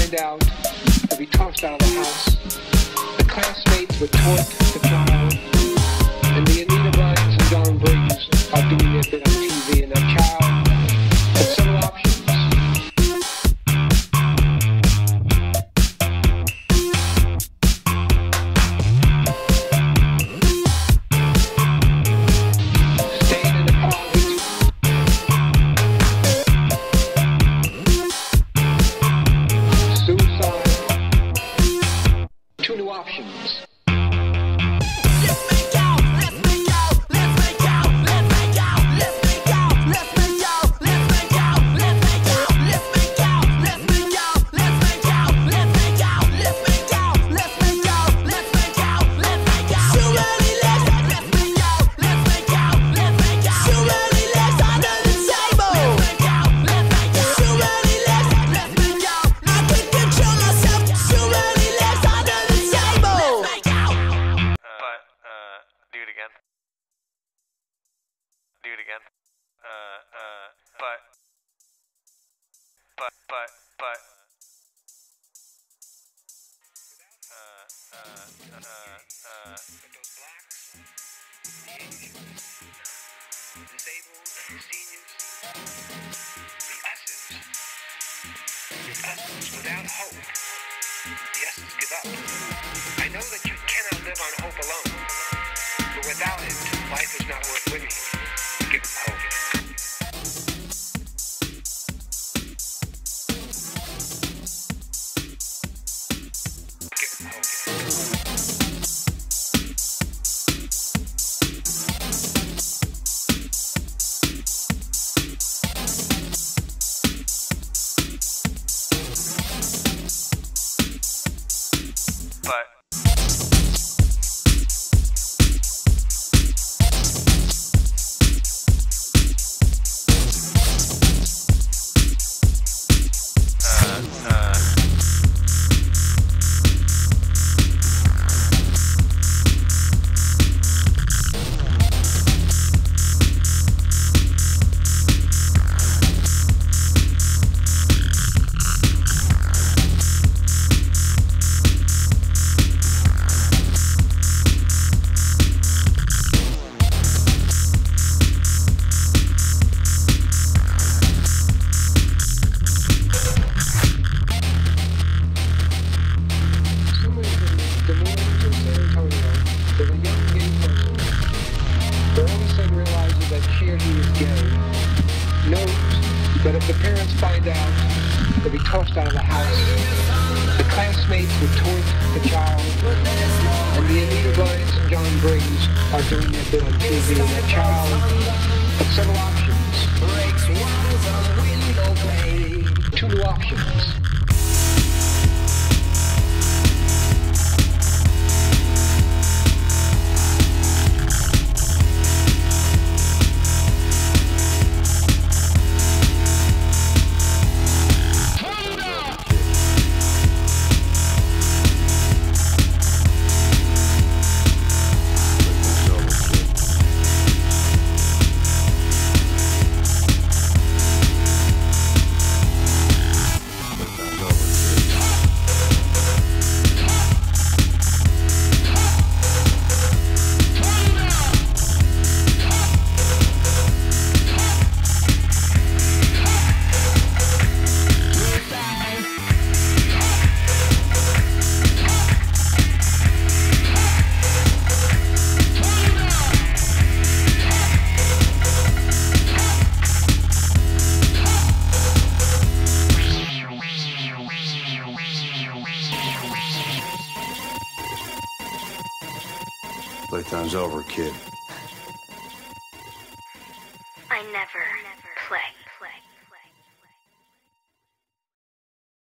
find out, he'll be tossed out of the house. The classmates would taunt the child, and the Anita Bryants and John Briggs are doing their bit on TV, and that child had several options. Staying in the closet, suicide, two new options. Do it again. Those blacks, the Asians, the disabled, the seniors, the S's without hope. The S's give up. I know that you cannot live on hope alone, but without it, life is not worth living. Give them hope. Give them hope. But But if the parents find out, they'll be tossed out of the house. The classmates would taunt the child, and the Anita Bryants and John Briggs are doing their bit on TV, and that child had several options. Two new options. Playtime's over, kid.